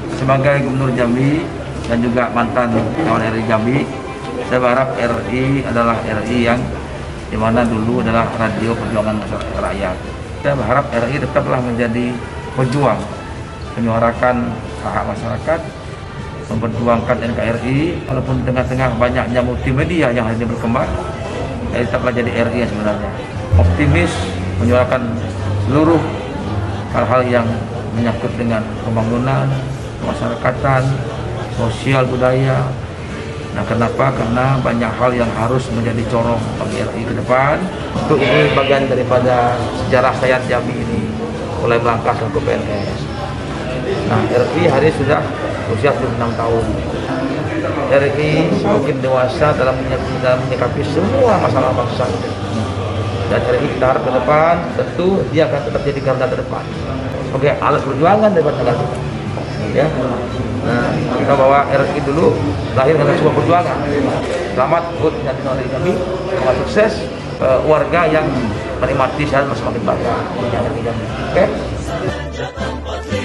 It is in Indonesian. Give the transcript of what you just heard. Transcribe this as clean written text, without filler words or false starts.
Sebagai Gubernur Jambi dan juga mantan kawan RI Jambi, saya berharap RI adalah RI yang dimana dulu adalah radio perjuangan masyarakat rakyat. Saya berharap RI tetaplah menjadi pejuang, menyuarakan hak masyarakat, memperjuangkan NKRI, walaupun di tengah-tengah banyaknya multimedia yang hari ini berkembang, tetaplah jadi RI yang sebenarnya. Optimis, menyuarakan seluruh hal-hal yang menyangkut dengan pembangunan, kemasyarakatan, sosial budaya. Nah, kenapa? Karena banyak hal yang harus menjadi corong bagi RI ke depan. Untuk ini bagian daripada sejarah saya Jambi ini, mulai melangkah ke PNS. Nah, RI hari ini sudah usia 76 tahun. RI semakin dewasa dalam menyikapi semua masalah bangsa. Dan RI kita harap ke depan, tentu dia akan tetap jadi garda terdepan sebagai alat perjuangan daripada negara kita. Ya. Nah, kita bawa RI dulu lahir dengan sebuah perjuangan. Selamat buat RI kami, selamat sukses warga yang menikmati sehat semakin banyak. Oke?